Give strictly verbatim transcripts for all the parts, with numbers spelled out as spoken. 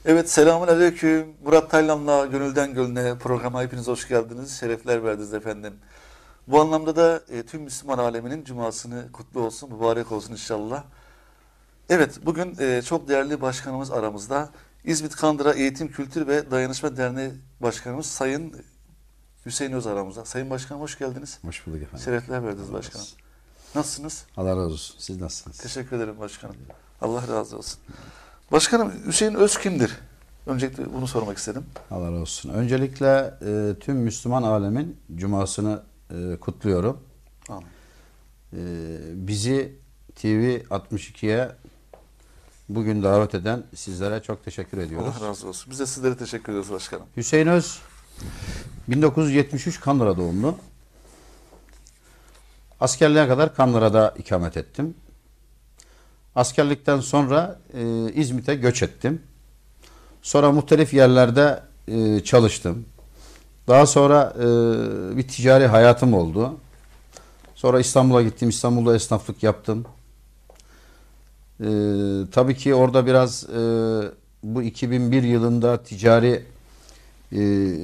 Evet, selamünaleyküm. Murat Taylan'la Gönülden Gönüle programa hepiniz hoş geldiniz. Şerefler verdiniz efendim. Bu anlamda da e, tüm Müslüman aleminin cumasını kutlu olsun, mübarek olsun inşallah. Evet, bugün e, çok değerli başkanımız aramızda. İzmit Kandıra Eğitim, Kültür ve Dayanışma Derneği Başkanımız Sayın Hüseyin Öz aramızda. Sayın Başkanım hoş geldiniz. Hoş bulduk efendim. Şerefler verdiniz başkanım. Nasılsınız? Allah razı olsun. Siz nasılsınız? Teşekkür ederim başkanım. Allah razı olsun. Başkanım, Hüseyin Öz kimdir? Öncelikle bunu sormak istedim. Allah razı olsun. Öncelikle e, tüm Müslüman alemin cumasını e, kutluyorum. Amin. E, bizi T V altmış ikiye bugün davet eden sizlere çok teşekkür ediyoruz. Allah razı olsun. Biz de sizlere teşekkür ediyoruz başkanım. Hüseyin Öz bin dokuz yüz yetmiş üç Kandıra doğumlu. Askerliğe kadar Kandıra'da ikamet ettim. Askerlikten sonra e, İzmit'e göç ettim. Sonra muhtelif yerlerde e, çalıştım. Daha sonra e, bir ticari hayatım oldu. Sonra İstanbul'a gittim. İstanbul'da esnaflık yaptım. E, tabii ki orada biraz e, bu iki bin bir yılında ticari e,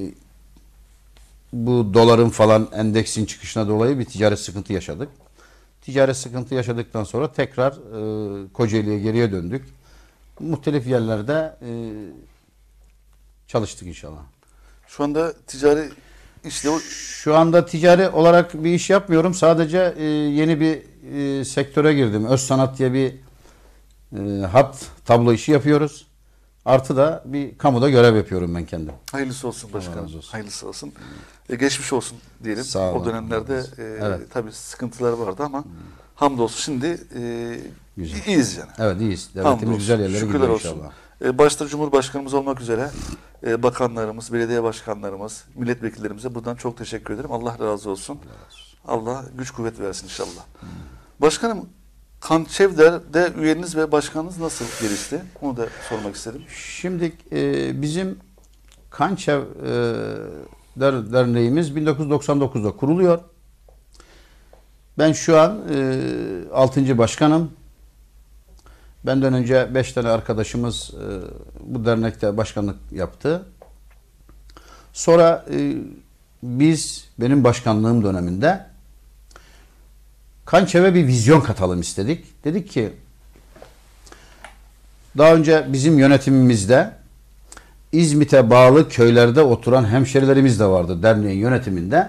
bu doların falan endeksin çıkışına dolayı bir ticari sıkıntı yaşadık. Ticari sıkıntı yaşadıktan sonra tekrar e, Kocaeli'ye geriye döndük. Muhtelif yerlerde e, çalıştık inşallah. Şu anda ticari işle... Şu anda ticari olarak bir iş yapmıyorum. Sadece e, yeni bir e, sektöre girdim. Öz Sanat diye bir e, hat tablo işi yapıyoruz. Artı da bir kamuda görev yapıyorum ben kendim. Hayırlısı olsun başkanım. Olsun. Hayırlısı olsun. E, geçmiş olsun diyelim. Sağ olun. O dönemlerde e, evet. tabii sıkıntılar vardı ama hmm. hamdolsun şimdi e, güzel. iyiyiz yani. Evet iyiyiz. Devletimiz güzel yerlere Şükürler gidiyor olsun. inşallah. E, başta Cumhurbaşkanımız olmak üzere e, bakanlarımız, belediye başkanlarımız, milletvekillerimize buradan çok teşekkür ederim. Allah razı olsun. Allah, razı olsun. Allah güç kuvvet versin inşallah. Hmm. Başkanım, Kançevder'de üyeniz ve başkanınız nasıl gelişti? Onu da sormak istedim. Şimdi e, bizim Kançev e, der, Derneğimiz bin dokuz yüz doksan dokuzda kuruluyor. Ben şu an e, altıncı başkanım. Benden önce beş tane arkadaşımız e, bu dernekte başkanlık yaptı. Sonra e, biz benim başkanlığım döneminde Kançev'e bir vizyon katalım istedik. Dedik ki daha önce bizim yönetimimizde İzmit'e bağlı köylerde oturan hemşerilerimiz de vardı derneğin yönetiminde.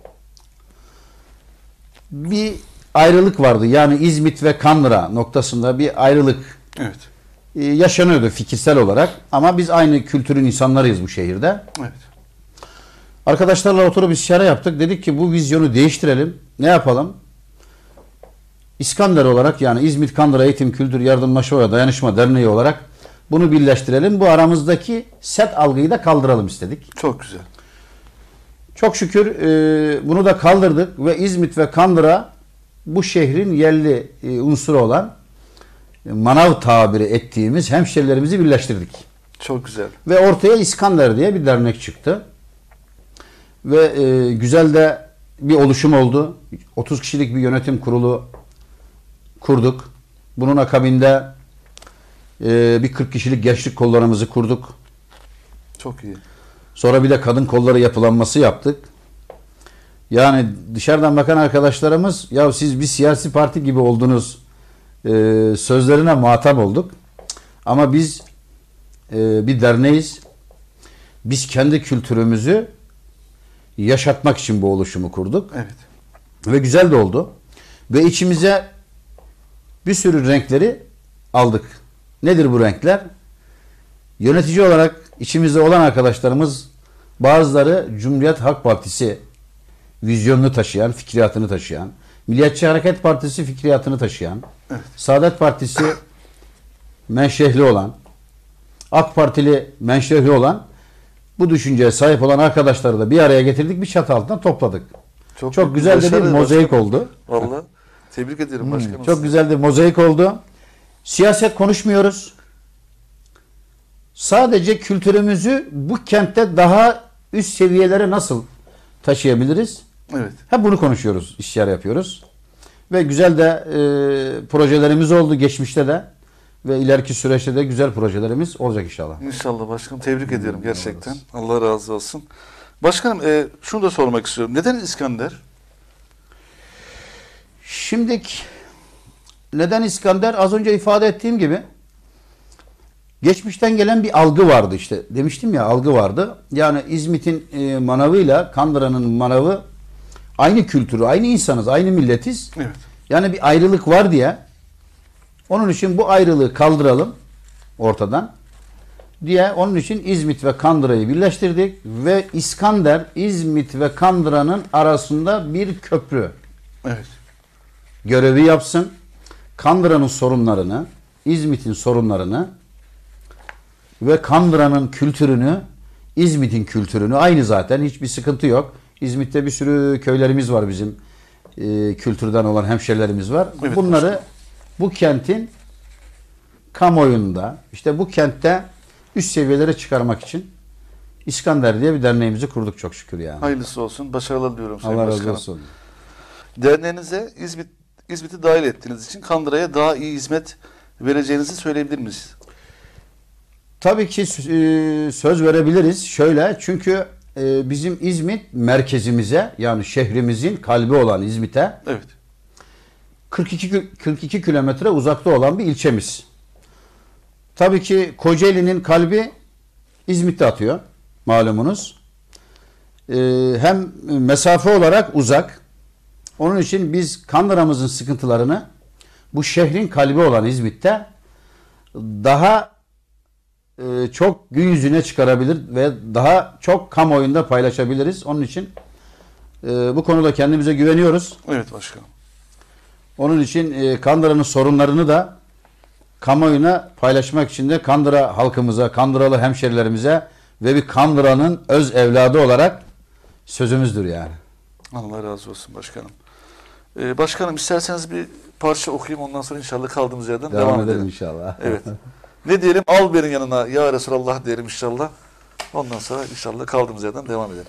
Bir ayrılık vardı. Yani İzmit ve Kandıra noktasında bir ayrılık evet. yaşanıyordu fikirsel olarak. Ama biz aynı kültürün insanlarıyız bu şehirde. Evet. Arkadaşlarla oturup istişare yaptık. Dedik ki bu vizyonu değiştirelim. Ne yapalım? İskender olarak yani İzmit Kandıra Eğitim Kültür Yardımlaşma ve Dayanışma Derneği olarak bunu birleştirelim. Bu aramızdaki set algıyı da kaldıralım istedik. Çok güzel. Çok şükür e, bunu da kaldırdık ve İzmit ve Kandıra bu şehrin yerli e, unsuru olan e, manav tabiri ettiğimiz hemşerilerimizi birleştirdik. Çok güzel. Ve ortaya İskender diye bir dernek çıktı. Ve e, güzel de bir oluşum oldu. otuz kişilik bir yönetim kurulu kurduk. Bunun akabinde e, bir kırk kişilik gençlik kollarımızı kurduk. Çok iyi. Sonra bir de kadın kolları yapılanması yaptık. Yani dışarıdan bakan arkadaşlarımız ya siz bir siyasi parti gibi oldunuz e, sözlerine muhatap olduk. Ama biz e, bir derneğiz. Biz kendi kültürümüzü yaşatmak için bu oluşumu kurduk. Evet. Ve güzel de oldu. Ve içimize bir sürü renkleri aldık. Nedir bu renkler? Yönetici olarak içimizde olan arkadaşlarımız bazıları Cumhuriyet Halk Partisi vizyonunu taşıyan, fikriyatını taşıyan, Milliyetçi Hareket Partisi fikriyatını taşıyan, evet. Saadet Partisi menşehli olan, AK Partili menşehli olan bu düşünceye sahip olan arkadaşları da bir araya getirdik, bir çatı altından topladık. Çok, Çok güzel de bir mozaik başkanım. oldu. Vallahi tebrik ederim başkanım. Çok güzel de mozaik oldu. Siyaset konuşmuyoruz. Sadece kültürümüzü bu kentte daha üst seviyelere nasıl taşıyabiliriz? Evet. Hep bunu konuşuyoruz, işler yapıyoruz. Ve güzel de e, projelerimiz oldu geçmişte de. ve ileriki süreçte de güzel projelerimiz olacak inşallah. İnşallah başkanım. Tebrik ediyorum gerçekten. Allah razı olsun. Başkanım e, şunu da sormak istiyorum. Neden İskender? Şimdiki neden İskender? Az önce ifade ettiğim gibi geçmişten gelen bir algı vardı işte. Demiştim ya, algı vardı. Yani İzmit'in e, manavıyla Kandıra'nın manavı aynı kültürü, aynı insanız, aynı milletiz. Evet. Yani bir ayrılık var diye, onun için bu ayrılığı kaldıralım ortadan diye, onun için İzmit ve Kandıra'yı birleştirdik ve İskander İzmit ve Kandıra'nın arasında bir köprü Evet. görevi yapsın. Kandıra'nın sorunlarını, İzmit'in sorunlarını ve Kandıra'nın kültürünü, İzmit'in kültürünü, aynı zaten, hiçbir sıkıntı yok. İzmit'te bir sürü köylerimiz var, bizim e, kültürden olan hemşerilerimiz var. Evet, bunları başkanım. bu kentin kamuoyunda, işte bu kentte üst seviyelere çıkarmak için İskander diye bir derneğimizi kurduk çok şükür yani. Hayırlısı olsun. Başarılar diliyorum Sayın Allah razı Başkanım. olsun. Derneğinize İzmit, İzmit'i dahil ettiğiniz için Kandıra'ya daha iyi hizmet vereceğinizi söyleyebilir miyiz? Tabii ki e, söz verebiliriz. Şöyle, çünkü e, bizim İzmit merkezimize, yani şehrimizin kalbi olan İzmit'e Evet. kırk iki kırk iki kilometre uzakta olan bir ilçemiz. Tabii ki Kocaeli'nin kalbi İzmit'te atıyor malumunuz. E, hem mesafe olarak uzak. Onun için biz Kandıra'mızın sıkıntılarını bu şehrin kalbi olan İzmit'te daha e, çok gün yüzüne çıkarabilir ve daha çok kamuoyunda paylaşabiliriz. Onun için e, bu konuda kendimize güveniyoruz. Evet başkanım. Onun için e, Kandıra'nın sorunlarını da kamuoyuna paylaşmak için de Kandıra halkımıza, Kandıralı hemşerilerimize ve bir Kandıra'nın öz evladı olarak sözümüzdür yani. Allah razı olsun başkanım. Ee, başkanım isterseniz bir parça okuyayım, ondan sonra inşallah kaldığımız yerden devam, Devam edelim. edelim inşallah. Evet. Ne diyelim? Al benim yanına ya Resulallah diyelim inşallah. Ondan sonra inşallah kaldığımız yerden devam edelim.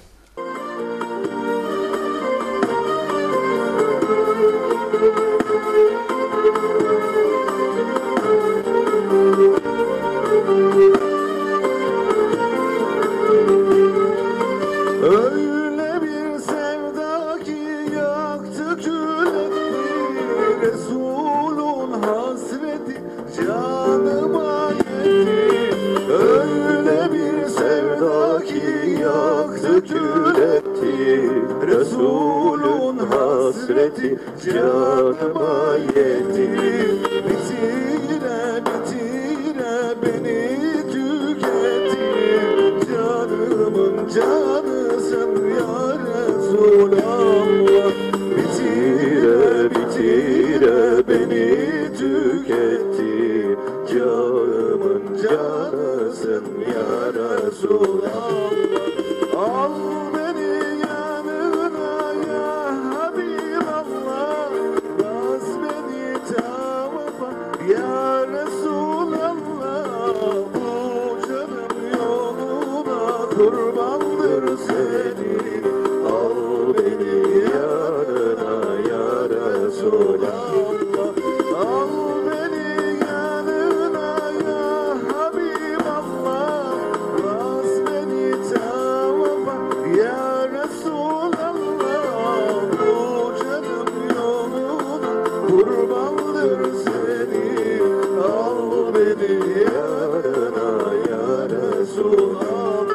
Öyle bir sevda ki yaktı kül etti, Resulun hasreti canıma yetti. Öyle bir sevda ki yaktı kül etti, Resulun hasreti canıma yetti. Bitire bitire beni tüketti, canımın canısın ya Resulallah. Bitire bitire beni tüketti, canımın canısın ya Resulallah. Al beni yanına ya Habiballah, bas beni tavafa ya Resulallah. Bu canım yoluna kurbandır seni, al beni yanına ya Resulallah. Al beni yanına ya Habiballah, bas beni tavafa ya Resulallah. Bu canım yoluna kurbandır seni, al beni yanına ya Resulallah.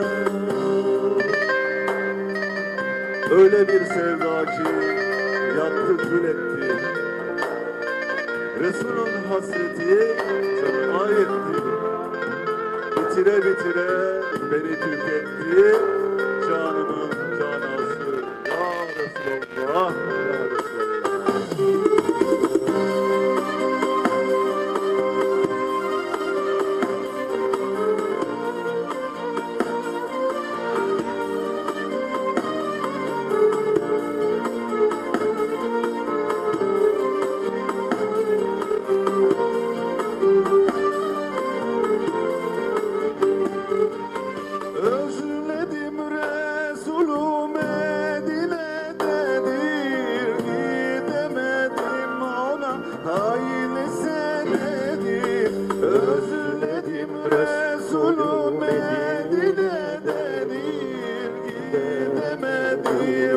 Öyle bir sevda ki yaktı kül etti, Resul'ün hasreti canıma yetti. Bitire bitire beni tüketti, canımın canası ya Resulallah, ya Resulallah. Özledim Resulü Medine'de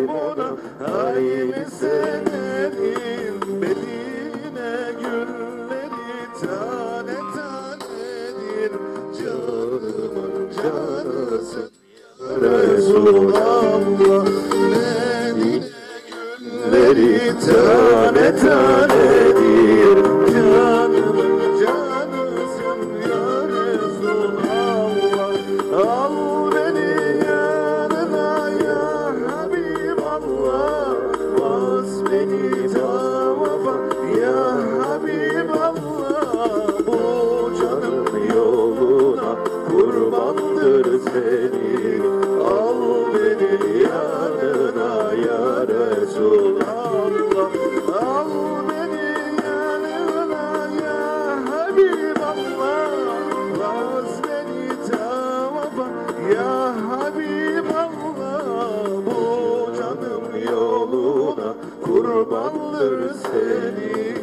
limona aynı senedir. Medine gülleri tane tanedir. Canımın canısın ya Resulallah. Medine gülleri tane tanedir. Canımın canısın ya Resulallah. Al beni yanına ya Habiballah. Bas beni tavafa ya Habiballah. Bu canım yoluna kurbandır senin. Al beni yanına ya Resulallah. Al beni yanına ya Habiballah. Bas beni tavafa ya Habiballah. Bu canım yoluna kurbandır senin.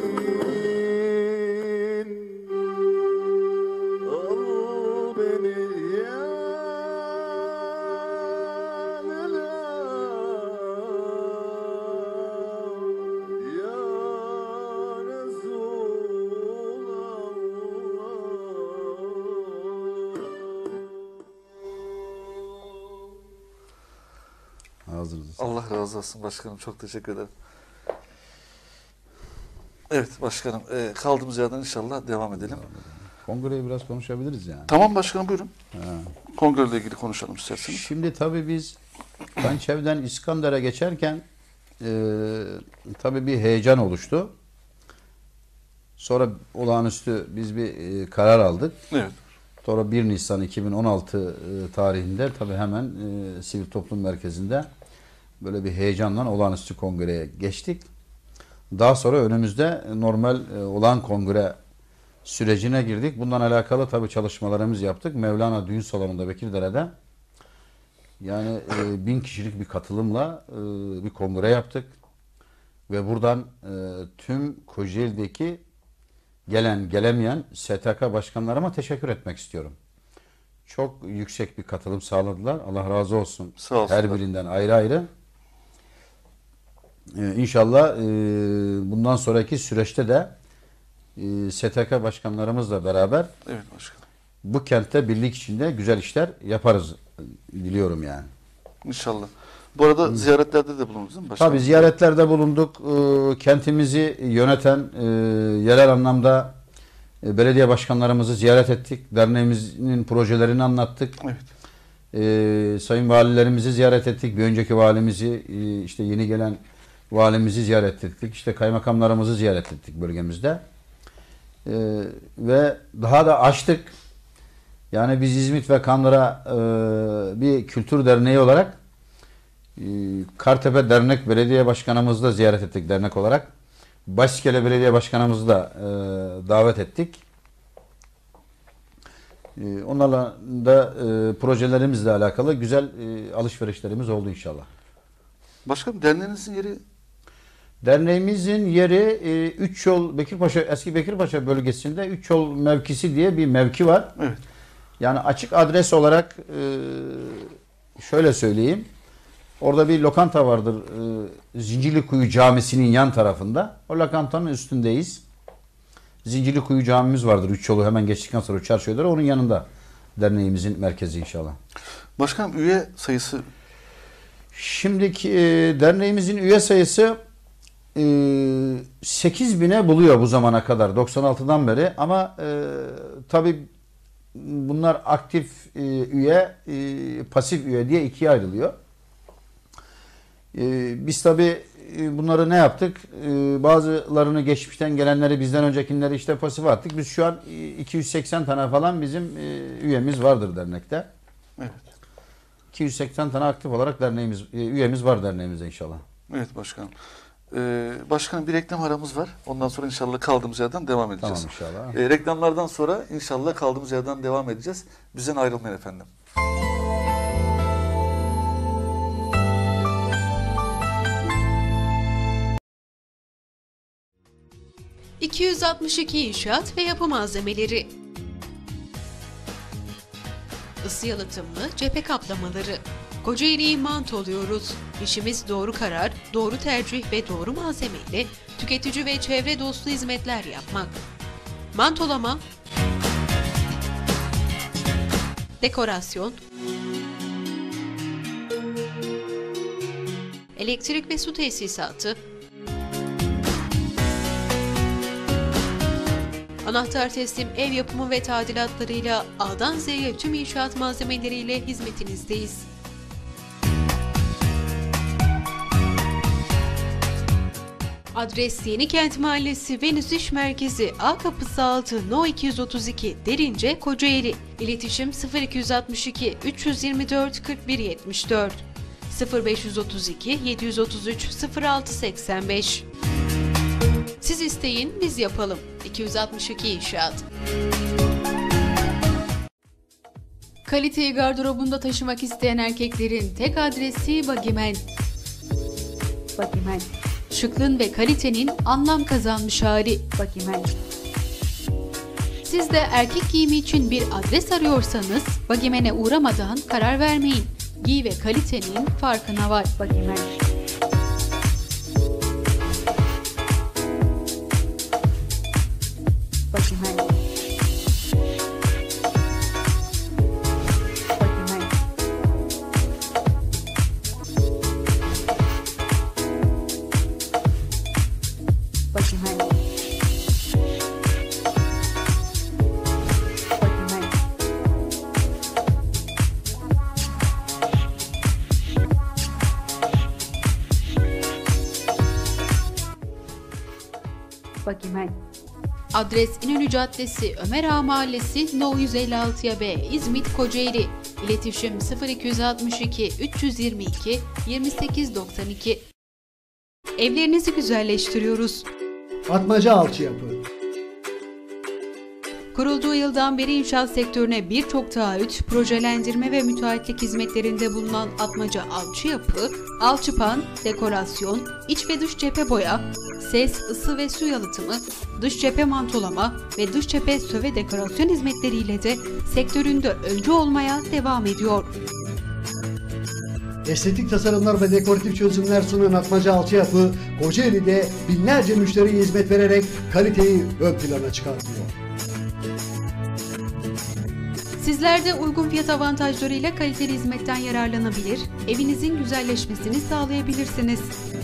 Al beni yanına ya Resulallah. Hazırız. Allah razı olsun başkanım. Çok teşekkür ederim. Evet başkanım. E, kaldığımız yerden inşallah devam edelim. Kongreyi biraz konuşabiliriz yani. Tamam başkanım buyurun. Ha. Kongreyle ilgili konuşalım isterseniz. Şimdi tabii biz Kançev'den İskander'e geçerken e, tabii bir heyecan oluştu. Sonra olağanüstü biz bir e, karar aldık. Evet. Sonra bir Nisan iki bin on altı e, tarihinde tabii hemen e, Sivil Toplum Merkezi'nde böyle bir heyecanla olağanüstü kongreye geçtik. Daha sonra önümüzde normal e, olan kongre sürecine girdik. Bundan alakalı tabii çalışmalarımızı yaptık. Mevlana Düğün Salonu'nda Bekirdere'de yani e, bin kişilik bir katılımla e, bir kongre yaptık. Ve buradan e, tüm Kocaeli'deki gelen gelemeyen S T K başkanlarıma teşekkür etmek istiyorum. Çok yüksek bir katılım sağladılar. Allah razı olsun. Sağ olsunlar. Her birinden ayrı ayrı. Ee, İnşallah e, bundan sonraki süreçte de e, S T K başkanlarımızla beraber Evet başkanım. bu kentte birlik içinde güzel işler yaparız diliyorum yani. İnşallah. Bu arada ziyaretlerde de bulundunuz değil mi başkanım? Tabii ziyaretlerde bulunduk. Ee, kentimizi yöneten e, yerel anlamda e, belediye başkanlarımızı ziyaret ettik. Derneğimizin projelerini anlattık. Evet. Ee, sayın valilerimizi ziyaret ettik. Bir önceki valimizi, e, işte yeni gelen valimizi ziyaret ettik. İşte kaymakamlarımızı ziyaret ettik bölgemizde. Ee, ve daha da açtık. Yani biz İzmit ve Kandıra e, bir kültür derneği olarak e, Kartepe Dernek Belediye Başkanımızı da ziyaret ettik dernek olarak. Başkele Belediye Başkanımızı da e, davet ettik. E, onlarla da e, projelerimizle alakalı güzel e, alışverişlerimiz oldu inşallah. Başkanım derneğinizin yeri Derneğimizin yeri e, Üç Yol Bekirpaşa, eski Bekirpaşa bölgesinde Üç Yol mevkisi diye bir mevki var. evet. Yani açık adres olarak e, şöyle söyleyeyim. Orada bir lokanta vardır. E, Zincirlikuyu Camisi'nin yan tarafında. O lokantanın üstündeyiz. Zincirlikuyu Camimiz vardır. Üç Yolu hemen geçtikten sonra çarşıya doğru. Onun yanında derneğimizin merkezi inşallah. Başkanım üye sayısı Şimdiki e, derneğimizin üye sayısı e, sekiz bine buluyor bu zamana kadar. doksan altıdan beri. Ama e, tabii bunlar aktif e, üye, e, pasif üye diye ikiye ayrılıyor. E, biz tabii e, bunları ne yaptık? E, bazılarını geçmişten gelenleri, bizden öncekileri işte pasif attık. Biz şu an e, iki yüz seksen tane falan bizim e, üyemiz vardır dernekte. evet. iki yüz seksen tane aktif olarak derneğimiz, e, üyemiz var derneğimizde inşallah. Evet başkanım. Ee, başkanım bir reklam aramız var. Ondan sonra inşallah kaldığımız yerden devam edeceğiz. Tamam inşallah. Ee, reklamlardan sonra inşallah kaldığımız yerden devam edeceğiz. Bizden ayrılmayın efendim. iki yüz altmış iki İnşaat ve Yapı Malzemeleri, Isı yalıtımlı cephe kaplamaları, Kocaeli'yi mantoluyoruz. İşimiz doğru karar, doğru tercih ve doğru malzemeyle tüketici ve çevre dostu hizmetler yapmak. Mantolama, dekorasyon, elektrik ve su tesisatı, anahtar teslim ev yapımı ve tadilatlarıyla A'dan Z'ye tüm inşaat malzemeleriyle hizmetinizdeyiz. Adres Yenikent Mahallesi Venüs İş Merkezi A Kapısı altı No iki yüz otuz iki Derince Kocaeli. İletişim sıfır iki yüz altmış iki üç yüz yirmi dört kırk bir yetmiş dört sıfır beş yüz otuz iki yedi yüz otuz üç sıfır altı seksen beş. Siz isteyin, biz yapalım. iki yüz altmış iki İnşaat. Kaliteyi gardırobunda taşımak isteyen erkeklerin tek adresi Bagimen. Bagimen. Şıklığın ve kalitenin anlam kazanmış hali Bagimen. Siz de erkek giyimi için bir adres arıyorsanız Bagimen'e uğramadan karar vermeyin. Giy ve kalitenin farkına var Bagimen. Bagimen. Bagimen. Bagimen. Bagimen. Bagimen. Adres İnönü Caddesi, Ömer Ağa Mahallesi, No yüz elli altıya B, İzmit, Kocaeli. İletişim sıfır iki yüz altmış iki üç yüz yirmi iki yirmi sekiz doksan iki. Evlerinizi güzelleştiriyoruz. Atmaca Alçıyapı. Kurulduğu yıldan beri inşaat sektörüne birçok taahhüt, projelendirme ve müteahhitlik hizmetlerinde bulunan Atmaca Alçıyapı, alçıpan, dekorasyon, iç ve dış cephe boya, ses, ısı ve su yalıtımı, dış cephe mantolama ve dış cephe söve dekorasyon hizmetleriyle de sektöründe öncü olmaya devam ediyor. Estetik tasarımlar ve dekoratif çözümler sunan Atmaca Alçıyapı, Kocaeli'de binlerce müşteriye hizmet vererek kaliteyi ön plana çıkartıyor. Sizler de uygun fiyat avantajlarıyla kaliteli hizmetten yararlanabilir, evinizin güzelleşmesini sağlayabilirsiniz.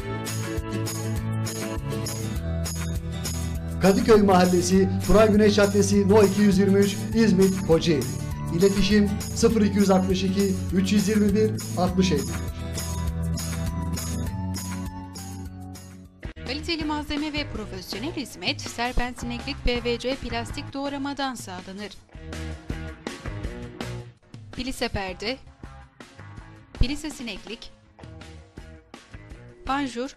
Kadıköy Mahallesi, Turay Güneş Caddesi, No iki yüz yirmi üç, İzmit, Kocaeli. İletişim sıfır iki yüz altmış iki üç yüz yirmi bir altmış elli bir. Kaliteli malzeme ve profesyonel hizmet, serpentineklik P V C plastik doğramadan sağlanır. Plise perde, plise sineklik, panjur,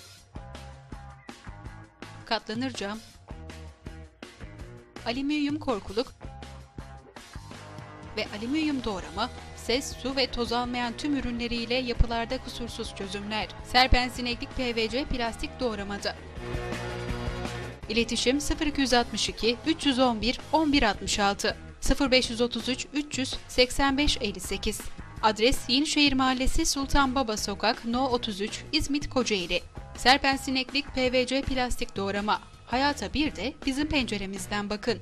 katlanır cam, alüminyum korkuluk ve alüminyum doğrama, ses, su ve toz almayan tüm ürünleriyle yapılarda kusursuz çözümler. Serpentineklik P V C plastik doğramada. İletişim sıfır iki yüz altmış iki üç yüz on bir on bir altmış altı sıfır beş yüz otuz üç üç yüz seksen beş elli sekiz. Adres Yenişehir Mahallesi Sultan Baba Sokak No otuz üç İzmit, Kocaeli. Serpentineklik P V C plastik doğrama. Hayata bir de bizim penceremizden bakın.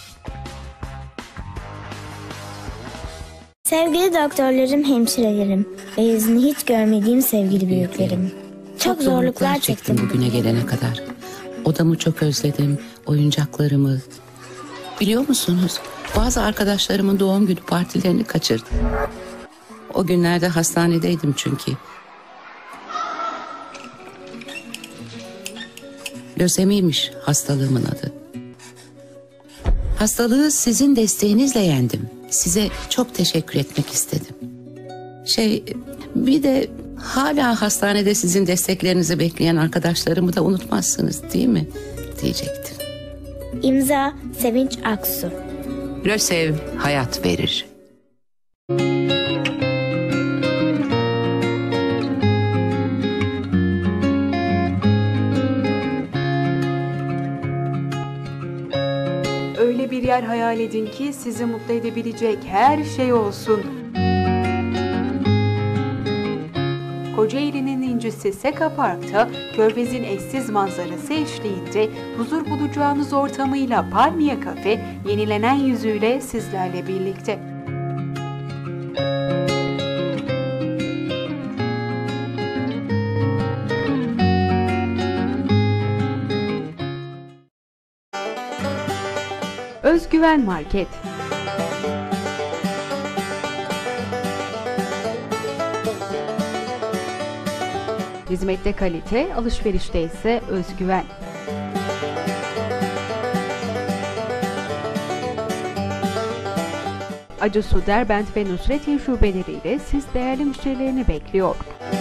Sevgili doktorlarım, hemşirelerim ve yüzünü hiç görmediğim sevgili büyüklerim. Çok zorluklar çektim bugüne gelene kadar. Odamı çok özledim, oyuncaklarımı. Biliyor musunuz? Bazı arkadaşlarımın doğum günü partilerini kaçırdım. O günlerde hastanedeydim çünkü. Lösemiymiş hastalığımın adı. Hastalığı sizin desteğinizle yendim. Size çok teşekkür etmek istedim. Şey, bir de hala hastanede sizin desteklerinizi bekleyen arkadaşlarımı da unutmazsınız değil mi? Diyecektim. İmza Sevinç Aksu. Lösev hayat verir. Öyle bir yer hayal edin ki sizi mutlu edebilecek her şey olsun. Kocaeli'nin incisi Seka Park'ta Körfez'in eşsiz manzarası eşliğinde huzur bulacağınız ortamıyla Palmiye Kafe yenilenen yüzüyle sizlerle birlikte. Özgüven Market. Hizmette kalite, alışverişte ise özgüven. Acısu, Derbent ve Nusretiye şubeleriyle siz değerli müşterilerini bekliyor.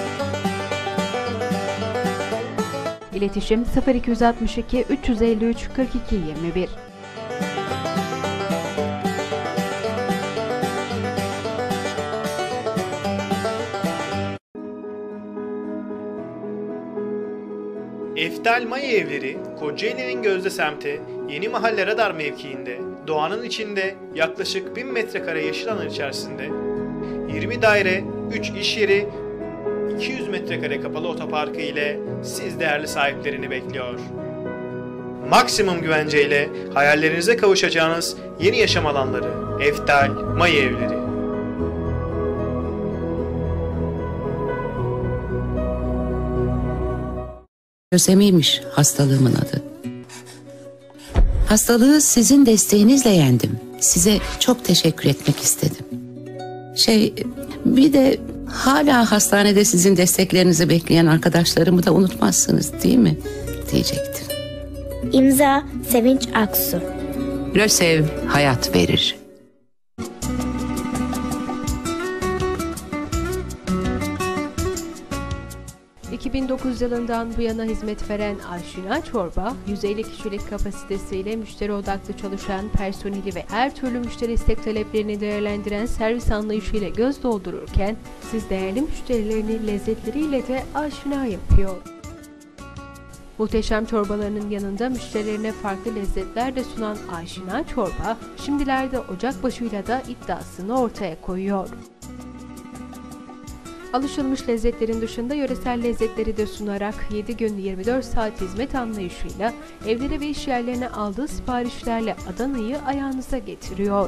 İletişim sıfır iki altı iki üç yüz elli üç kırk iki yirmi bir. Eftal Maya Evleri, Kocaeli'nin Gözde semti, Yeni Mahalle Radar mevkiinde, doğanın içinde yaklaşık bin metrekare yeşil alan içerisinde, yirmi daire, üç iş yeri, iki yüz metrekare kapalı otoparkı ile siz değerli sahiplerini bekliyor. Maksimum güvenceyle hayallerinize kavuşacağınız yeni yaşam alanları, Eftal Maya Evleri. Lösemiymiş hastalığımın adı. Hastalığı sizin desteğinizle yendim. Size çok teşekkür etmek istedim. Şey, bir de hala hastanede sizin desteklerinizi bekleyen arkadaşlarımı da unutmazsınız değil mi? Diyecektim. İmza Sevinç Aksu. Lösev hayat verir. iki bin dokuz yılından bu yana hizmet veren Aşina Çorba, yüz elli kişilik kapasitesiyle müşteri odaklı çalışan personeli ve her türlü müşteri istek taleplerini değerlendiren servis anlayışıyla göz doldururken, siz değerli müşterilerini lezzetleriyle de aşina yapıyor. Muhteşem çorbalarının yanında müşterilerine farklı lezzetler de sunan Aşina Çorba, şimdilerde ocakbaşıyla da iddiasını ortaya koyuyor. Alışılmış lezzetlerin dışında yöresel lezzetleri de sunarak yedi gün yirmi dört saat hizmet anlayışıyla evlere ve iş yerlerine aldığı siparişlerle Adana'yı ayağınıza getiriyor.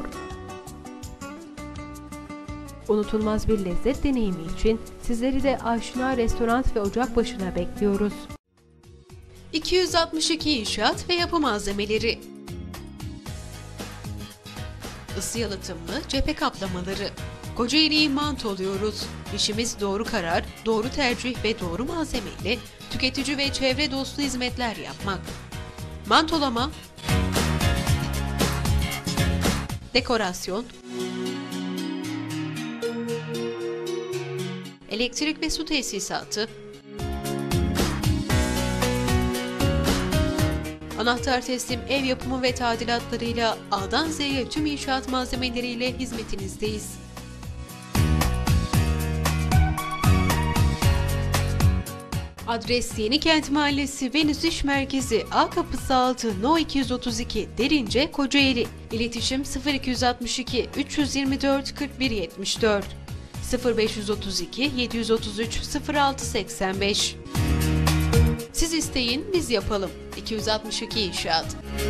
Unutulmaz bir lezzet deneyimi için sizleri de Aşina Restoran ve Ocakbaşı'na bekliyoruz. iki yüz altmış iki İnşaat ve Yapı Malzemeleri. Isı yalıtımlı cephe kaplamaları. Kocaeli'yi mantoluyoruz. İşimiz doğru karar, doğru tercih ve doğru malzemeyle tüketici ve çevre dostu hizmetler yapmak. Mantolama, dekorasyon, elektrik ve su tesisatı, anahtar teslim ev yapımı ve tadilatlarıyla A'dan Z'ye tüm inşaat malzemeleriyle hizmetinizdeyiz. Adres Yenikent Mahallesi Venüs İş Merkezi A Kapısı altı No iki yüz otuz iki Derince Kocaeli. İletişim sıfır iki altı iki üç yüz yirmi dört kırk bir yetmiş dört sıfır beş otuz iki yedi yüz otuz üç sıfır altı seksen beş. Siz isteyin, biz yapalım. iki yüz altmış iki İnşaat.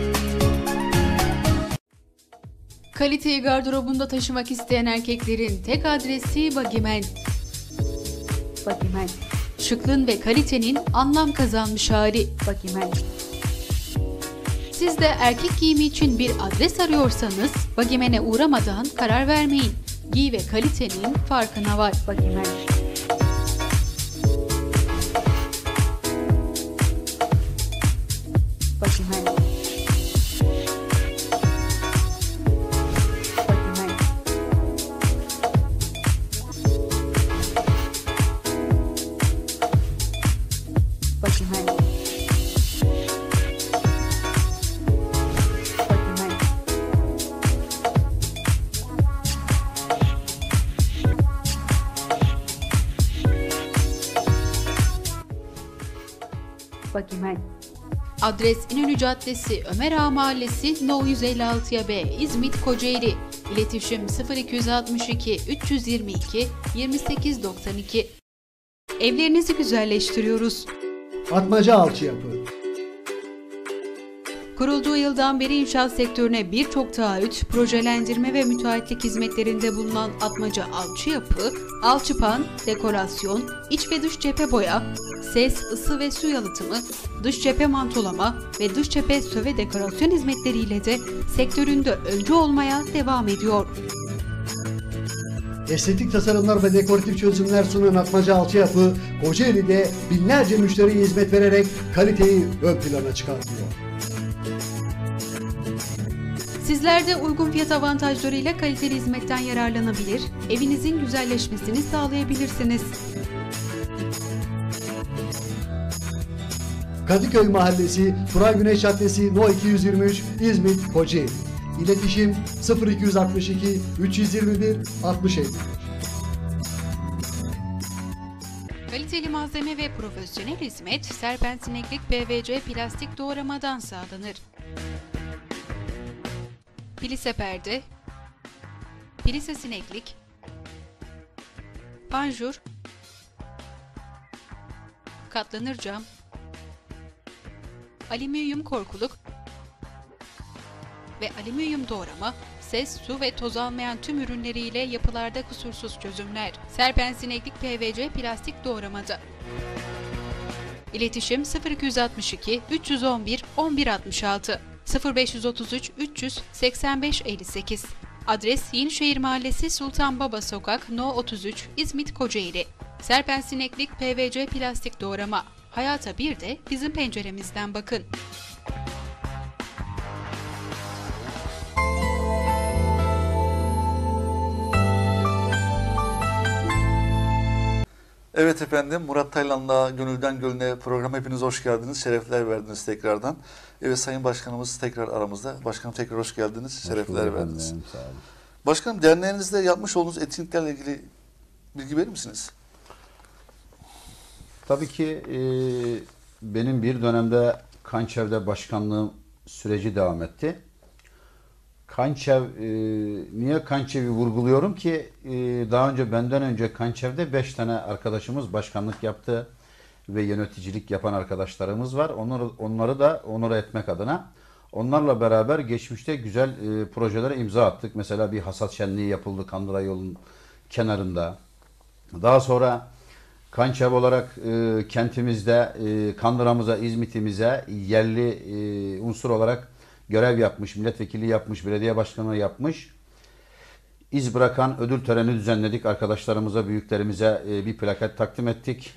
Kaliteyi gardırobunda taşımak isteyen erkeklerin tek adresi Bagimen. Bagimen. Şıklığın ve kalitenin anlam kazanmış hali Bagimen. Siz de erkek giyimi için bir adres arıyorsanız Bagimen'e uğramadan karar vermeyin. Giy ve kalitenin farkına var Bagimen. Bagimen. Bagimen. Bagimen. Adres İnönü Caddesi, Ömer Ağa Mahallesi, No yüz elli altıya B, İzmit, Kocaeli. İletişim sıfır iki altı iki üç yüz yirmi iki yirmi sekiz doksan iki. evlerinizi güzelleştiriyoruz. Atmaca Alçıyapı. Kurulduğu yıldan beri inşaat sektörüne birçok taahhüt, projelendirme ve müteahhitlik hizmetlerinde bulunan Atmaca Alçıyapı, alçıpan, dekorasyon, iç ve dış cephe boya, ses, ısı ve su yalıtımı, dış cephe mantolama ve dış cephe söve dekorasyon hizmetleriyle de sektöründe öncü olmaya devam ediyor. Estetik tasarımlar ve dekoratif çözümler sunan Atmaca Alçıyapı, Kocaeli'de binlerce müşteriye hizmet vererek kaliteyi ön plana çıkartıyor. Sizler de uygun fiyat avantajlarıyla kaliteli hizmetten yararlanabilir, evinizin güzelleşmesini sağlayabilirsiniz. Kadıköy Mahallesi, Turay Güneş Caddesi, No iki yüz yirmi üç, İzmit, Kocaeli. İletişim sıfır iki altı iki üç yüz yirmi bir altmış elli. Kaliteli malzeme ve profesyonel hizmet, Serpentineklik P V C plastik doğramadan sağlanır. Plise perde, plise sineklik, panjur, katlanır cam, alüminyum korkuluk ve alüminyum doğrama, ses, su ve toz almayan tüm ürünleriyle yapılarda kusursuz çözümler. Serpentineklik P V C plastik doğramada. İletişim sıfır iki altı iki üç yüz on bir on bir altmış altı sıfır beş otuz üç üç yüz seksen beş elli sekiz. Adres Yenişehir Mahallesi Sultan Baba Sokak No otuz üç İzmit Kocaeli. Serpentineklik P V C plastik doğrama. Hayata bir de bizim penceremizden bakın. Evet efendim, Murat Taylan'la Gönülden Gönüle programı hepiniz hoş geldiniz, şerefler verdiniz tekrardan. Evet, Sayın Başkanımız tekrar aramızda. Başkanım tekrar hoş geldiniz, hoş şerefler verdiniz. Efendim, sağ olun. Başkanım, derneğinizde yapmış olduğunuz etkinliklerle ilgili bilgi verir misiniz? Tabii ki e, benim bir dönemde Kançev'de başkanlığım süreci devam etti. Kançev, e, niye Kançev'i vurguluyorum ki e, daha önce benden önce Kançev'de beş tane arkadaşımız başkanlık yaptı ve yöneticilik yapan arkadaşlarımız var. Onları, onları da onur etmek adına onlarla beraber geçmişte güzel e, projelere imza attık. Mesela bir hasat şenliği yapıldı Kandıra yolunun kenarında. Daha sonra Kançev olarak e, kentimizde e, Kandıra'mıza, İzmit'imize yerli e, unsur olarak görev yapmış, milletvekili yapmış, belediye başkanı yapmış. İz bırakan ödül töreni düzenledik. Arkadaşlarımıza, büyüklerimize e, bir plaket takdim ettik.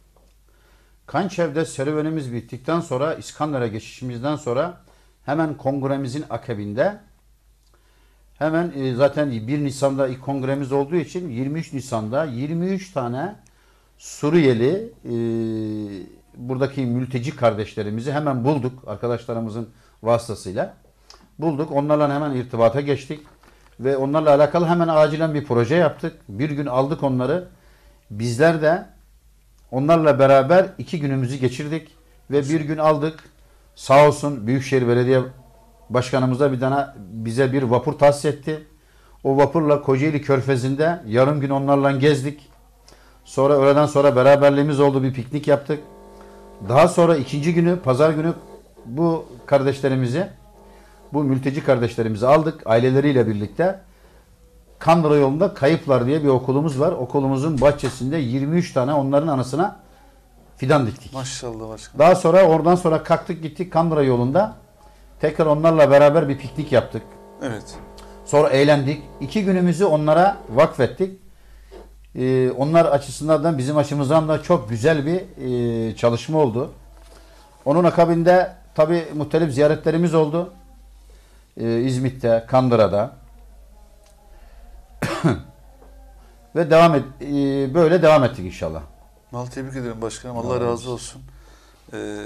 Kançev'de serüvenimiz bittikten sonra, İskander'e geçişimizden sonra hemen kongremizin akabinde hemen e, zaten bir Nisan'da ilk kongremiz olduğu için yirmi üç Nisan'da yirmi üç tane Suriyeli e, buradaki mülteci kardeşlerimizi hemen bulduk. Arkadaşlarımızın vasıtasıyla bulduk. Onlarla hemen irtibata geçtik. Ve onlarla alakalı hemen acilen bir proje yaptık. Bir gün aldık onları. Bizler de onlarla beraber iki günümüzü geçirdik. Ve bir gün aldık. Sağ olsun Büyükşehir Belediye Başkanımıza bir tane bize bir vapur tahsis etti. O vapurla Kocaeli Körfezi'nde yarım gün onlarla gezdik. Sonra öğleden sonra beraberliğimiz oldu. Bir piknik yaptık. Daha sonra ikinci günü, pazar günü bu kardeşlerimizi, bu mülteci kardeşlerimizi aldık aileleriyle birlikte. Kandıra yolunda Kayıplar diye bir okulumuz var. Okulumuzun bahçesinde yirmi üç tane onların anısına fidan diktik. Maşallah başkanım. Daha sonra oradan sonra kalktık gittik Kandıra yolunda. Tekrar onlarla beraber bir piknik yaptık. Evet. Sonra eğlendik. İki günümüzü onlara vakfettik. Ee, onlar açısından da bizim açımızdan da çok güzel bir e, çalışma oldu. Onun akabinde tabi muhtelif ziyaretlerimiz oldu. Ee, İzmit'te, Kandıra'da. Ve devam et, e, böyle devam ettik inşallah. Vallahi tebrik ederim başkanım. Allah, Allah razı olsun. Ee,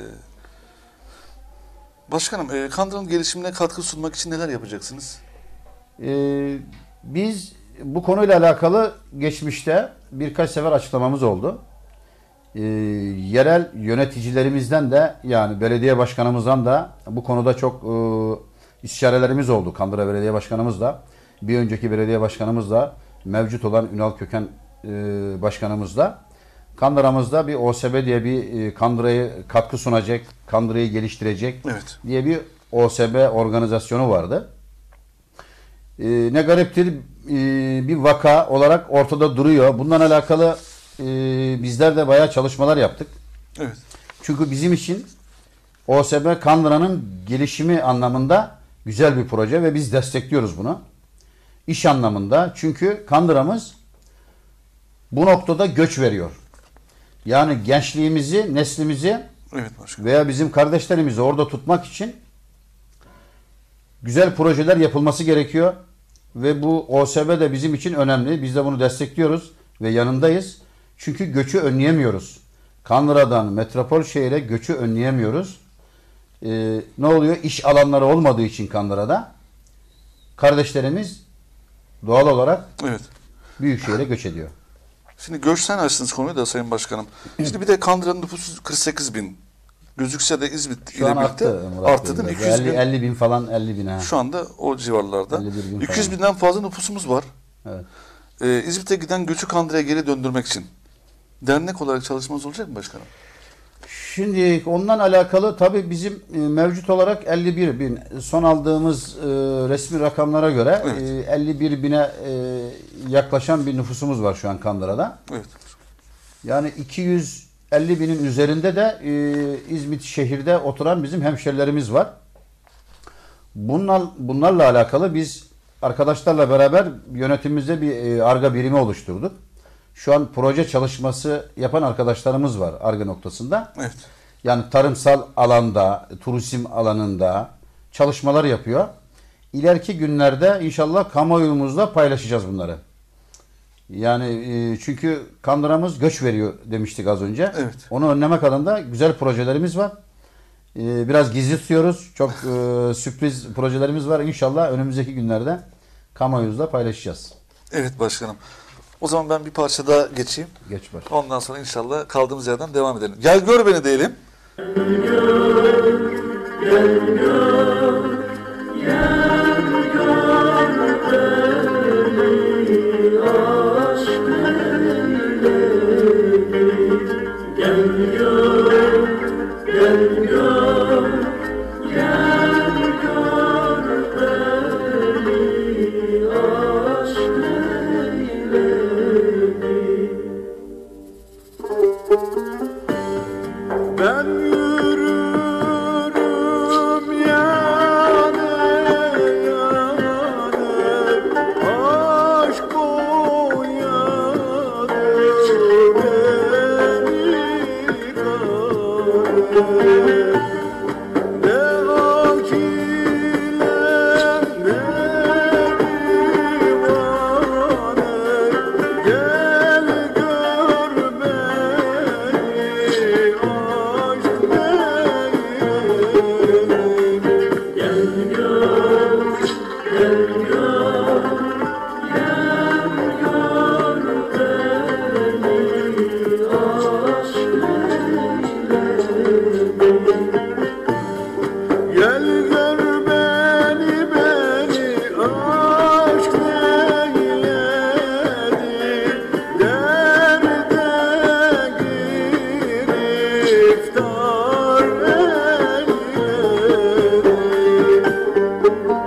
başkanım, e, Kandıra'nın gelişimine katkı sunmak için neler yapacaksınız? Ee, biz bu konuyla alakalı geçmişte birkaç sefer açıklamamız oldu. Ee, yerel yöneticilerimizden de yani belediye başkanımızdan da bu konuda çok e, istişarelerimiz oldu. Kandıra Belediye Başkanımızla, bir önceki belediye başkanımızla, mevcut olan Ünal Köken e, başkanımızla Kandıramızda bir O S B diye bir e, Kandıra'yı katkı sunacak, Kandıra'yı geliştirecek Evet. diye bir O S B organizasyonu vardı. E, ne gariptir e, bir vaka olarak ortada duruyor. Bundan alakalı e, bizler de bayağı çalışmalar yaptık. Evet. Çünkü bizim için O S B Kandıra'nın gelişimi anlamında güzel bir proje ve biz destekliyoruz bunu. İş anlamında, çünkü Kandıra'mız bu noktada göç veriyor. Yani gençliğimizi, neslimizi Evet başkanım. veya bizim kardeşlerimizi orada tutmak için güzel projeler yapılması gerekiyor. Ve bu O S B de bizim için önemli. Biz de bunu destekliyoruz ve yanındayız. Çünkü göçü önleyemiyoruz. Kandıra'dan metropol şehire göçü önleyemiyoruz. Ee, ne oluyor? İş alanları olmadığı için Kandıra'da kardeşlerimiz doğal olarak Evet. büyük şehire göç ediyor. Şimdi göçten açtınız konuyu da Sayın Başkanım. Şimdi bir de Kandıra'nın nüfusu kırk sekiz bin. Gözükse de İzmit Şu ile an birlikte arttı. Murat arttı Bey, değil mi? biraz. iki yüz elli, bin. elli bin falan, elli bin ha. Şu anda o civarlarda. elli bir bin iki yüz falan. binden fazla nüfusumuz var. Evet. Ee, İzmit'e giden göçü Kandıra'ya geri döndürmek için dernek olarak çalışmanız olacak mı başkanım? Şimdi ondan alakalı tabii bizim e, mevcut olarak elli bir bin, son aldığımız e, resmi rakamlara göre Evet. e, elli bir bine e, yaklaşan bir nüfusumuz var şu an Kandıra'da. Evet. Yani iki yüz elli binin üzerinde de e, İzmit şehirde oturan bizim hemşerilerimiz var. Bunlar, bunlarla alakalı biz arkadaşlarla beraber yönetimimizde bir e, Ar-Ge birimi oluşturduk. Şu an proje çalışması yapan arkadaşlarımız var Ar-Ge noktasında. Evet. Yani tarımsal alanda, turizm alanında çalışmalar yapıyor. İleriki günlerde inşallah kamuoyumuzla paylaşacağız bunları. Yani e, çünkü Kandıra'mız göç veriyor demiştik az önce. Evet. Onu önlemek adına güzel projelerimiz var. E, biraz gizli tutuyoruz. Çok e, sürpriz projelerimiz var. İnşallah önümüzdeki günlerde kamuoyumuzla paylaşacağız. Evet başkanım. O zaman ben bir parça daha geçeyim. Geç baş. Ondan sonra inşallah kaldığımız yerden devam edelim. Gel gör beni diyelim. Ben yürürüm yâne yâne, aşk boyadı beni kâne. Ne akilem ne divane, gel gör beni aşk neyledim. Gel gör, gel gör, gel gör beni aşk neyledim. Gel gör beni beni aşk neyledi, derde giriftar eyledi.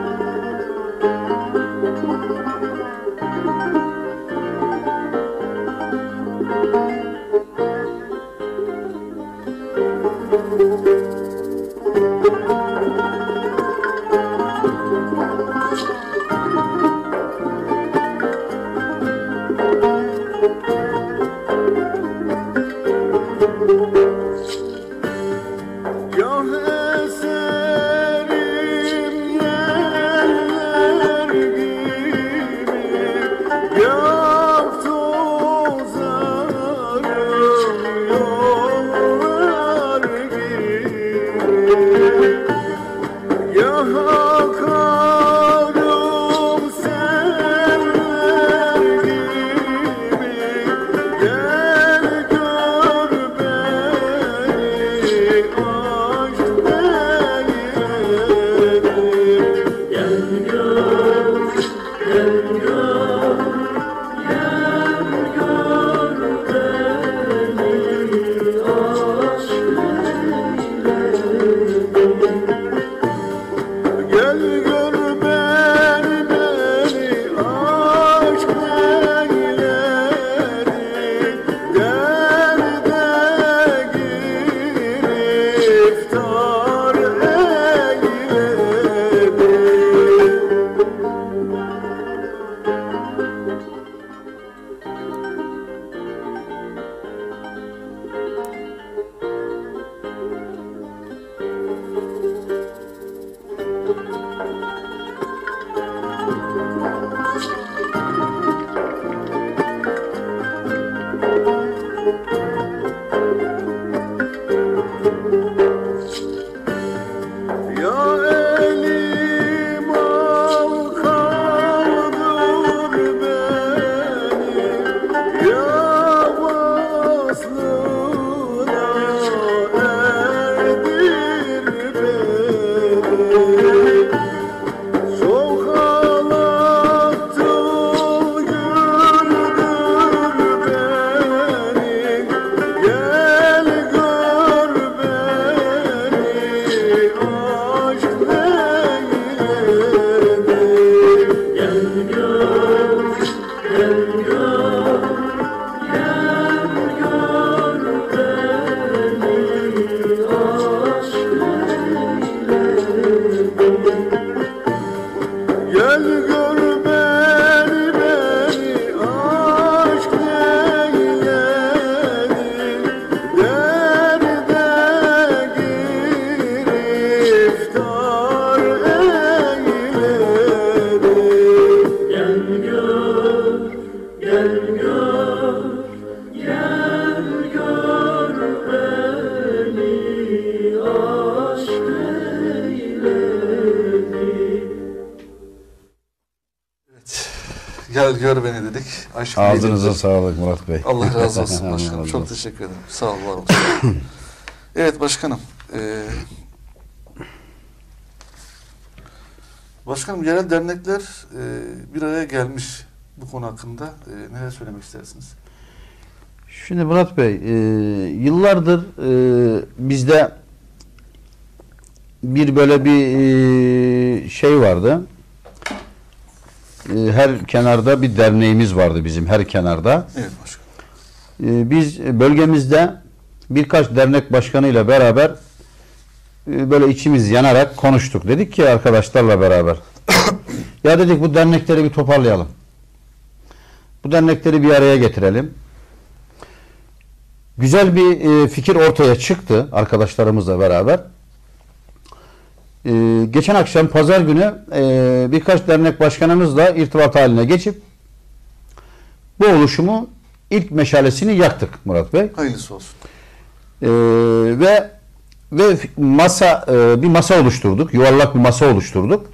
Gah eserim yeller gibi, gah tozarım yollar gibi, gah akarım seller gibi, gel gör beni gel gör beni dedik. Aşk Ağzınıza neydi? sağlık Murat Bey. Allah razı olsun Allah başkanım. razı Çok olsun. teşekkür ederim. Sağ ol, var olsun. Evet başkanım. Ee, başkanım yerel dernekler e, bir araya gelmiş bu konu hakkında. E, neler söylemek istersiniz? Şimdi Murat Bey, e, yıllardır e, bizde bir böyle bir e, şey vardı. E, her kenarda bir derneğimiz vardı bizim, her kenarda. Evet başkanım. E, biz bölgemizde birkaç dernek başkanıyla beraber e, böyle içimiz yanarak konuştuk. Dedik ki arkadaşlarla beraber ya dedik bu dernekleri bir toparlayalım. Bu dernekleri bir araya getirelim. Güzel bir e, fikir ortaya çıktı arkadaşlarımızla beraber. E, geçen akşam pazar günü e, birkaç dernek başkanımızla irtibat haline geçip bu oluşumu ilk meşalesini yaktık Murat Bey. Hayırlısı olsun. E, ve ve masa e, bir masa oluşturduk. Yuvarlak bir masa oluşturduk.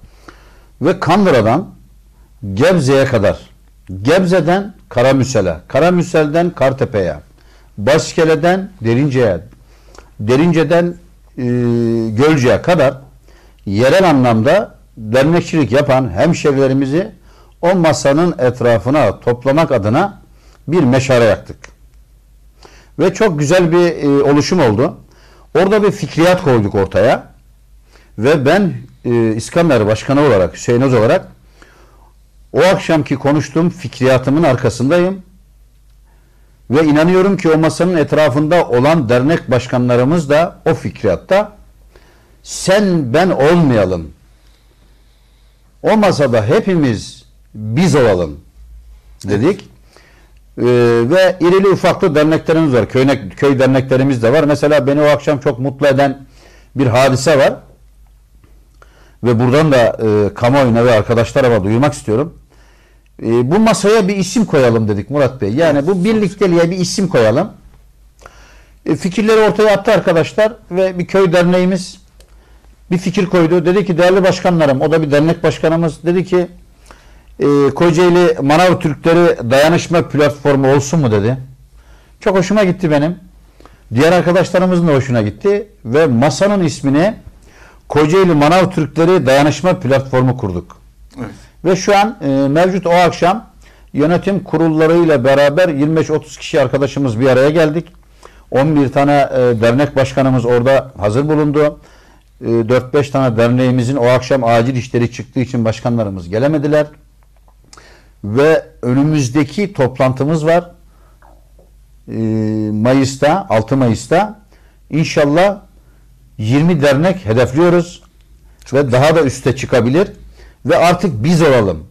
Ve Kandıra'dan Gebze'ye kadar, Gebze'den Karamüsel'e, Karamüsel'den Kartepe'ye, Başkele'den Derince'ye, Derince'den e, Gölce'ye kadar yerel anlamda dernekçilik yapan hemşerilerimizi o masanın etrafına toplamak adına bir meşale yaktık. Ve çok güzel bir e, oluşum oldu. Orada bir fikriyat koyduk ortaya. Ve ben e, İskamber Başkanı olarak, Hüseyin Öz olarak o akşamki konuştuğum fikriyatımın arkasındayım. Ve inanıyorum ki o masanın etrafında olan dernek başkanlarımız da o fikriyatta sen ben olmayalım. O masada hepimiz biz olalım dedik. Ee, ve irili ufaklı derneklerimiz var. Köy, köy derneklerimiz de var. Mesela beni o akşam çok mutlu eden bir hadise var. Ve buradan da e, kamuoyuna ve arkadaşlarıma duyurmak istiyorum. E, bu masaya bir isim koyalım dedik Murat Bey. Yani bu birlikteliğe bir isim koyalım. E, fikirleri ortaya attı arkadaşlar ve bir köy derneğimiz bir fikir koydu. Dedi ki değerli başkanlarım, o da bir dernek başkanımız. Dedi ki e, Kocaeli Manav Türkleri Dayanışma Platformu olsun mu dedi. Çok hoşuma gitti benim. Diğer arkadaşlarımızın da hoşuna gitti. Ve masanın ismini Kocaeli Manav Türkleri Dayanışma Platformu kurduk. Evet. Ve şu an e, mevcut o akşam yönetim kurullarıyla beraber yirmi beş otuz kişi arkadaşımız bir araya geldik. on bir tane e, dernek başkanımız orada hazır bulundu. E, dört beş tane derneğimizin o akşam acil işleri çıktığı için başkanlarımız gelemediler. Ve önümüzdeki toplantımız var. E, Mayıs'ta, altı Mayıs'ta inşallah yirmi dernek hedefliyoruz. Ve daha da üste çıkabilir. Ve artık biz olalım.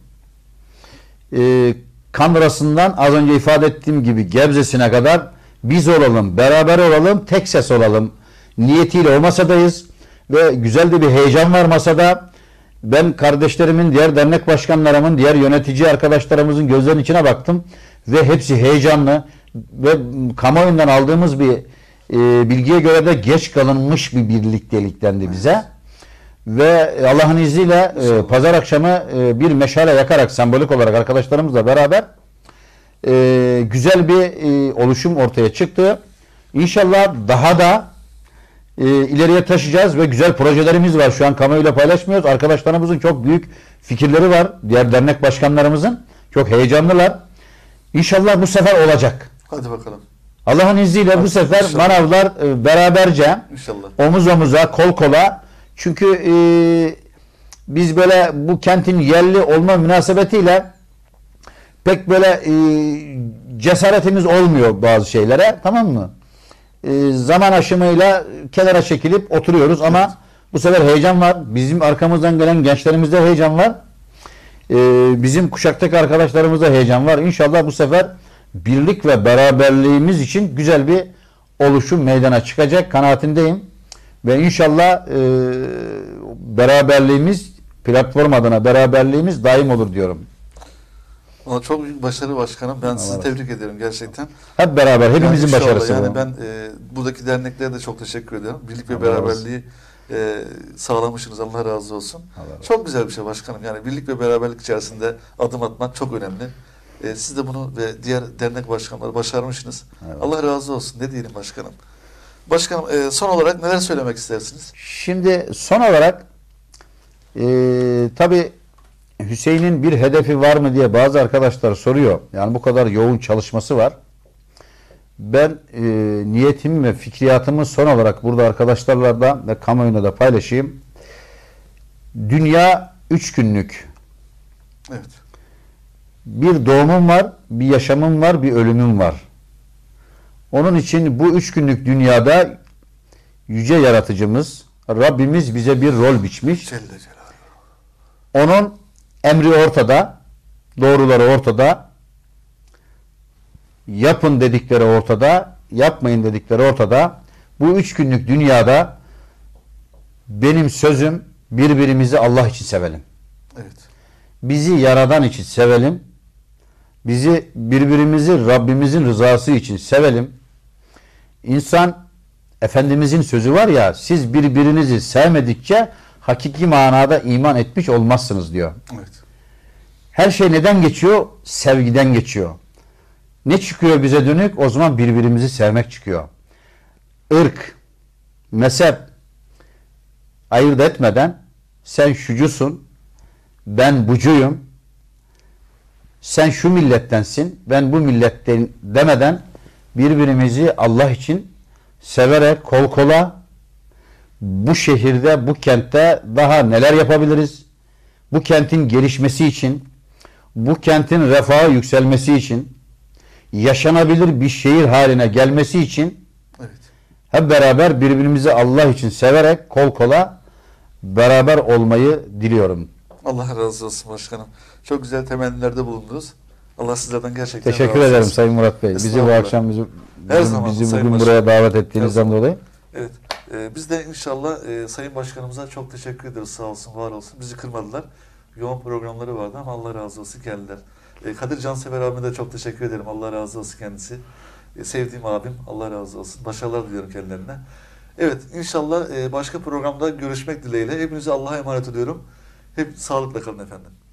Ee, Kandıra'sından az önce ifade ettiğim gibi Gebze'sine kadar biz olalım, beraber olalım, tek ses olalım niyetiyle o masadayız. Ve güzel de bir heyecan var masada. Ben kardeşlerimin, diğer dernek başkanlarımın, diğer yönetici arkadaşlarımızın gözlerinin içine baktım. Ve hepsi heyecanlı. Ve kamuoyundan aldığımız bir e, bilgiye göre de geç kalınmış bir birlikteliklendi bize. Ve Allah'ın izniyle e, pazar akşamı e, bir meşale yakarak sembolik olarak arkadaşlarımızla beraber e, güzel bir e, oluşum ortaya çıktı. İnşallah daha da e, ileriye taşıyacağız ve güzel projelerimiz var. Şu an kamuoyuyla paylaşmıyoruz. Arkadaşlarımızın çok büyük fikirleri var. Diğer dernek başkanlarımızın çok heyecanlılar. İnşallah bu sefer olacak. Hadi bakalım. Allah'ın izniyle bu sefer İnşallah. manavlar e, beraberce İnşallah. omuz omuza, kol kola. Çünkü e, biz böyle bu kentin yerli olma münasebetiyle pek böyle e, cesaretimiz olmuyor bazı şeylere, tamam mı? E, zaman aşımıyla kenara çekilip oturuyoruz ama evet, bu sefer heyecan var. Bizim arkamızdan gelen gençlerimizde heyecan var. E, bizim kuşaktaki arkadaşlarımızda heyecan var. İnşallah bu sefer birlik ve beraberliğimiz için güzel bir oluşum meydana çıkacak kanaatindeyim. Ve inşallah e, beraberliğimiz, platform adına beraberliğimiz daim olur diyorum. Ama çok büyük başarı başkanım. Ben sizi Allah tebrik ederim gerçekten. Hep beraber, hepimizin yani başarısı yani bu. ben e, buradaki derneklere de çok teşekkür ediyorum. Birlik ve Allah beraberliği e, sağlamışsınız. Allah razı olsun. Allah razı Çok güzel bir şey başkanım. Yani birlik ve beraberlik içerisinde adım atmak çok önemli. E, siz de bunu ve diğer dernek başkanları başarmışsınız. Evet. Allah razı olsun. Ne diyelim başkanım? Başkanım e, son olarak neler söylemek istersiniz? Şimdi son olarak e, tabii Hüseyin'in bir hedefi var mı diye bazı arkadaşlar soruyor. Yani bu kadar yoğun çalışması var. Ben e, niyetimi ve fikriyatımı son olarak burada arkadaşlarla da ve kamuoyuna da paylaşayım. Dünya üç günlük. Evet. Bir doğumum var, bir yaşamım var, bir ölümüm var. Onun için bu üç günlük dünyada yüce yaratıcımız, Rabbimiz bize bir rol biçmiş. Celle Celaluhu. Onun emri ortada, doğruları ortada, yapın dedikleri ortada, yapmayın dedikleri ortada. Bu üç günlük dünyada benim sözüm, birbirimizi Allah için sevelim. Evet. Bizi Yaradan için sevelim. Bizi birbirimizi Rabbimizin rızası için sevelim. İnsan, Efendimizin sözü var ya, siz birbirinizi sevmedikçe hakiki manada iman etmiş olmazsınız diyor. Evet. Her şey neden geçiyor? Sevgiden geçiyor. Ne çıkıyor bize dönük? O zaman birbirimizi sevmek çıkıyor. Irk, mezhep ayırt etmeden sen şucusun, ben bucuyum, sen şu millettensin, ben bu milletten demeden birbirimizi Allah için severek kol kola bu şehirde, bu kentte daha neler yapabiliriz? Bu kentin gelişmesi için, bu kentin refahı yükselmesi için, yaşanabilir bir şehir haline gelmesi için Evet. hep beraber birbirimizi Allah için severek kol kola beraber olmayı diliyorum. Allah razı olsun başkanım. Çok güzel temennilerde bulundunuz. Allah sizlerden gerçekten Teşekkür razı ederim olsun. Sayın Murat Bey. Bizi bu Estağfurullah. akşam bizi, Her bizi, zaman bizi Sayın bugün Başkanım. buraya davet Her ettiğinizden zaman. dolayı. Evet. Ee, biz de inşallah e, Sayın Başkanımıza çok teşekkür ederiz. Sağ olsun, var olsun. Bizi kırmadılar. Yoğun programları vardı ama Allah razı olsun geldiler. E, Kadir Cansever abime de çok teşekkür ederim. Allah razı olsun kendisi. E, sevdiğim abim. Allah razı olsun. Başarılar diliyorum kendilerine. Evet. İnşallah e, başka programda görüşmek dileğiyle. Hepinize Allah'a emanet ediyorum. Hep sağlıkla kalın efendim.